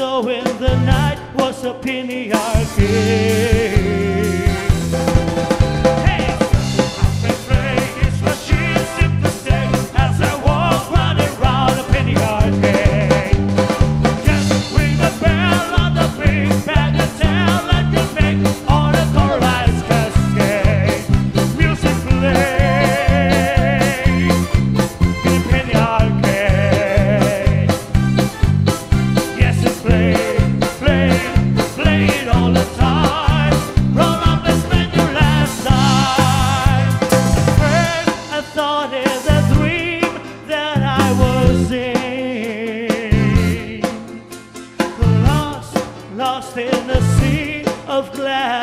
saw in the night was a penny arcade. Hey, I've been playing this machine since the day as I walk running around a penny arcade. Just ring the bell on the big band and tell that you make all the chorus cascade. Music play in a penny arcade. Yes, it's played all the time. Roll up and spend your last time. At first I thought it's a dream that I was in, lost in a sea of glass.